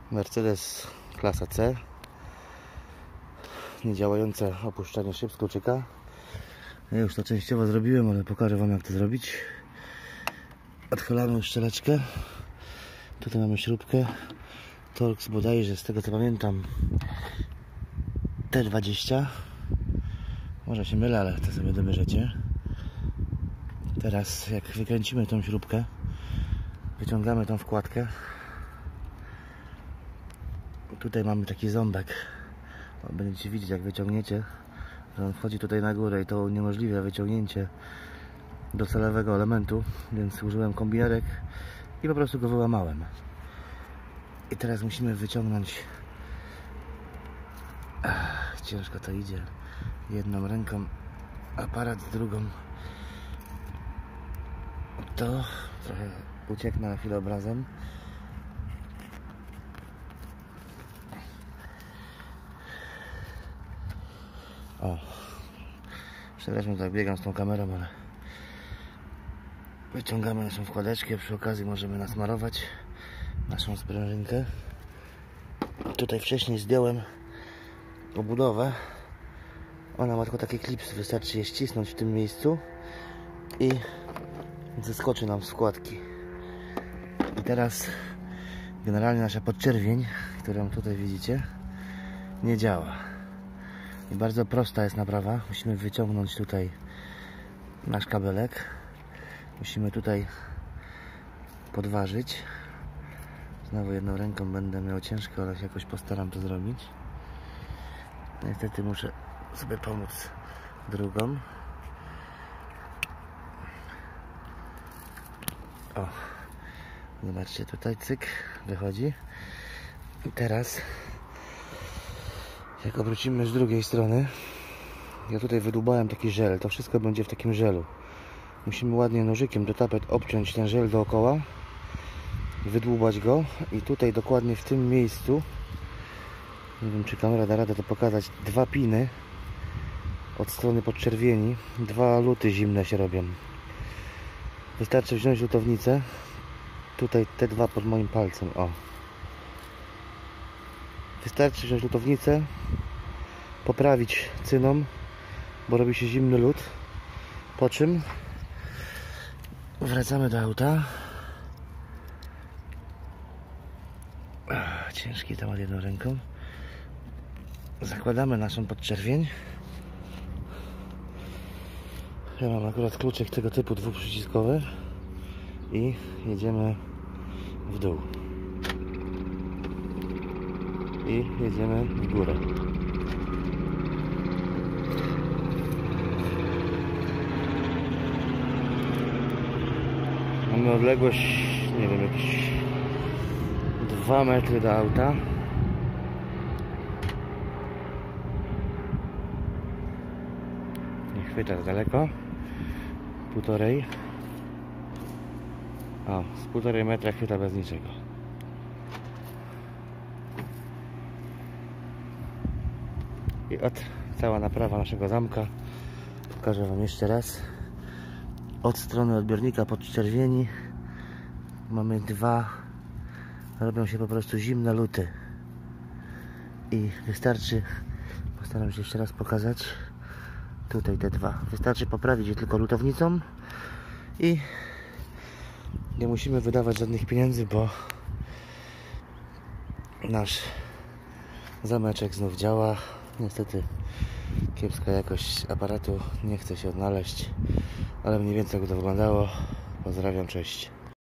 Mercedes klasa C, niedziałające opuszczanie szyb z kluczyka. Ja już to częściowo zrobiłem, ale pokażę wam, jak to zrobić. Odchylamy szczeleczkę. Tutaj mamy śrubkę Torx, bodajże z tego co pamiętam T20. Może się mylę, ale to sobie dobierzecie. Teraz jak wykręcimy tą śrubkę, wyciągamy tą wkładkę. Tutaj mamy taki ząbek. Będziecie widzieć, jak wyciągniecie, że on wchodzi tutaj na górę i to uniemożliwia wyciągnięcie docelowego elementu, więc użyłem kombinerek i po prostu go wyłamałem. I teraz musimy wyciągnąć, ciężko to idzie, jedną ręką aparat, drugą to trochę ucieknę na chwilę obrazem. O, przepraszam, tak biegam z tą kamerą, ale wyciągamy naszą wkładeczkę. Przy okazji możemy nasmarować naszą sprężynkę. Tutaj wcześniej zdjąłem obudowę. Ona ma tylko taki klips, wystarczy je ścisnąć w tym miejscu i zeskoczy nam z wkładki. I teraz generalnie nasza podczerwień, którą tutaj widzicie, nie działa. I bardzo prosta jest naprawa. Musimy wyciągnąć tutaj nasz kabelek. Musimy tutaj podważyć. Znowu jedną ręką będę miał ciężko, ale się jakoś postaram to zrobić. Niestety muszę sobie pomóc drugą. O, zobaczcie, tutaj cyk, wychodzi. I teraz jak obrócimy z drugiej strony, ja tutaj wydłubałem taki żel, to wszystko będzie w takim żelu. Musimy ładnie nożykiem do tapet obciąć ten żel dookoła, wydłubać go i tutaj dokładnie w tym miejscu, nie wiem czy kamera da radę to pokazać, dwa piny od strony podczerwieni, dwa luty zimne się robią. Wystarczy wziąć lutownicę, tutaj te dwa pod moim palcem, o. Wystarczy wziąć lutownicę, poprawić cyną, bo robi się zimny lód, po czym wracamy do auta. Ciężki temat jedną ręką. Zakładamy naszą podczerwień. Ja mam akurat kluczyk tego typu dwuprzyciskowy i jedziemy w dół. I jedziemy w górę. Mamy odległość, nie wiem, jakieś 2 metry do auta. Nie chwyta za daleko. 1,5. O, z 1,5 metra chwyta bez niczego. I cała naprawa naszego zamka. Pokażę wam jeszcze raz. Od strony odbiornika podczerwieni mamy dwa, robią się po prostu zimne luty i wystarczy, postaram się jeszcze raz pokazać, tutaj te dwa, wystarczy poprawić je tylko lutownicą i nie musimy wydawać żadnych pieniędzy, bo nasz zameczek znów działa. Niestety kiepska jakość aparatu, nie chce się odnaleźć, ale mniej więcej jak to wyglądało. Pozdrawiam, cześć.